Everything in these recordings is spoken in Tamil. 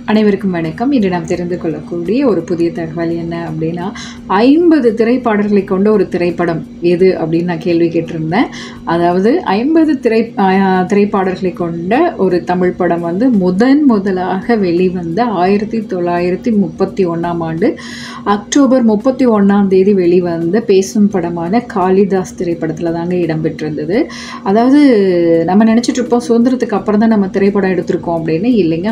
அனைவருக்கும் வணக்கம். இன்று நாம் தெரிந்து கொள்ளக்கூடிய ஒரு புதிய தகவல் என்ன அப்படின்னா, 50 திரைப்பாடல்களை கொண்ட ஒரு திரைப்படம் எது அப்படின்னு நான் கேள்வி கேட்டிருந்தேன். அதாவது 50 திரைப்பாடல்களை கொண்ட ஒரு தமிழ் படம் வந்து முதலாக வெளிவந்த 1931ஆம் ஆண்டு அக்டோபர் 31ஆம் தேதி வெளிவந்த பேசும் படமான காளிதாஸ் திரைப்படத்தில் தாங்க இடம்பெற்றிருந்தது. அதாவது நம்ம நினச்சிட்டு இருப்போம் சுதந்திரத்துக்கு அப்புறம் தான் நம்ம திரைப்படம் எடுத்திருக்கோம் அப்படின்னு. இல்லைங்க,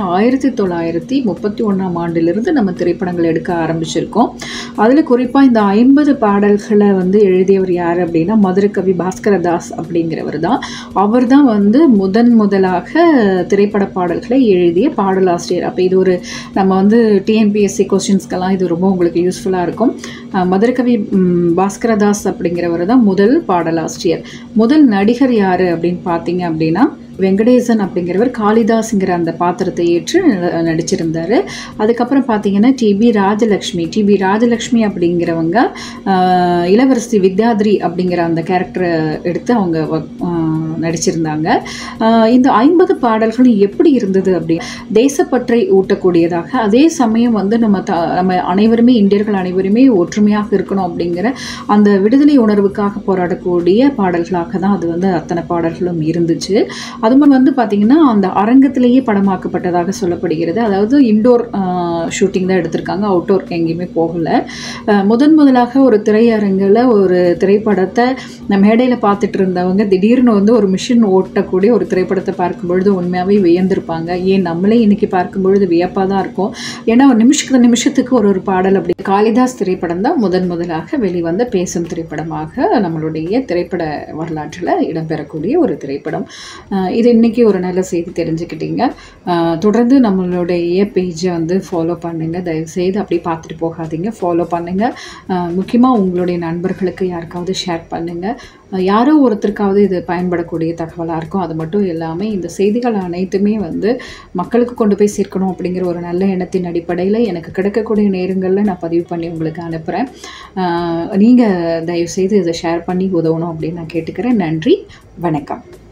1931ஆம் ஆண்டிலிருந்து நம்ம திரைப்படங்கள் எடுக்க ஆரம்பிச்சிருக்கோம். அதில் குறிப்பாக இந்த 50 பாடல்களை வந்து எழுதியவர் யார் அப்படின்னா மதுரகவி பாஸ்கரதாஸ் அப்படிங்கிறவர் தான். அவர் தான் வந்து முதலாக திரைப்பட பாடல்களை எழுதிய பாடலாசிரியர். அப்போ இது ஒரு நம்ம வந்து டிஎன்பிஎஸ்சி கொஸ்டின்ஸ்க்கெல்லாம் இது ரொம்ப உங்களுக்கு யூஸ்ஃபுல்லாக இருக்கும். மதுரகவி பாஸ்கரதாஸ் அப்படிங்கிறவர் தான் முதல் பாடலாசிரியர். முதல் நடிகர் யார் அப்படின்னு பார்த்தீங்க அப்படின்னா வெங்கடேசன் அப்படிங்கிறவர் காளிதாஸ்ங்கிற அந்த பாத்திரத்தை ஏற்று நடிச்சிருந்தார். அதுக்கப்புறம் பார்த்தீங்கன்னா டிபி ராஜலக்ஷ்மி அப்படிங்கிறவங்க இளவரசி வித்யாத்ரி அப்படிங்கிற அந்த கேரக்டரை எடுத்து அவங்க நடிச்சிருந்தாங்க. இந்த 50 பாடல்களும் எப்படி இருந்தது அப்படி தேசப்பற்றை ஊட்டக்கூடியதாக, அதே சமயம் வந்து நம்ம அனைவருமே இந்தியர்கள் அனைவருமே ஒற்றுமையாக இருக்கணும் அப்படிங்கிற அந்த விடுதலை உணர்வுக்காக போராடக்கூடிய பாடல்களாக தான் அது வந்து அத்தனை பாடல்களும் இருந்துச்சு. அதுவும் வந்து பார்த்திங்கன்னா அந்த அரங்கத்திலேயே படமாக்கப்பட்டதாக சொல்லப்படுகிறது. அதாவது இன்டோர் ஷூட்டிங் தான் எடுத்திருக்காங்க, அவுட்டோருக்கு எங்கேயுமே போகலை. முதலாக ஒரு திரையரங்கில் ஒரு திரைப்படத்தை மேடையில் பார்த்துட்டு இருந்தவங்க திடீர்னு வந்து ஒரு மிஷின் ஓட்டக்கூடிய ஒரு திரைப்படத்தை பார்க்கும்பொழுது உண்மையாகவே வியந்திருப்பாங்க. ஏன் நம்மளே இன்றைக்கி பார்க்கும்பொழுது வியப்பாக தான் இருக்கும். ஏன்னா ஒரு நிமிஷத்துக்கு ஒரு பாடல். அப்படி காளிதாஸ் திரைப்படம் தான் முதலாக வெளிவந்த பேசும் திரைப்படமாக நம்மளுடைய திரைப்பட வரலாற்றில் இடம்பெறக்கூடிய ஒரு திரைப்படம். இது இன்றைக்கி ஒரு நல்ல செய்தி தெரிஞ்சுக்கிட்டீங்க. தொடர்ந்து நம்மளுடைய பேஜை வந்து ஃபாலோ பண்ணுங்கள். தயவுசெய்து அப்படி பார்த்துட்டு போகாதீங்க, ஃபாலோ பண்ணுங்கள். முக்கியமாக உங்களுடைய நண்பர்களுக்கு யாருக்காவது ஷேர் பண்ணுங்கள். யாரோ ஒருத்தருக்காவது இது பயன்படக்கூடிய தகவலாக இருக்கும். அது மட்டும் இல்லாமல் இந்த செய்திகள் அனைத்துமே வந்து மக்களுக்கு கொண்டு போய் சேர்க்கணும் அப்படிங்கிற ஒரு நல்ல எண்ணத்தின் அடிப்படையில் எனக்கு கிடைக்கக்கூடிய நேரங்களில் நான் பதிவு பண்ணி உங்களுக்கு அனுப்புகிறேன். நீங்கள் தயவுசெய்து இதை ஷேர் பண்ணி உதவணும் அப்படின்னு நான் கேட்டுக்கிறேன். நன்றி, வணக்கம்.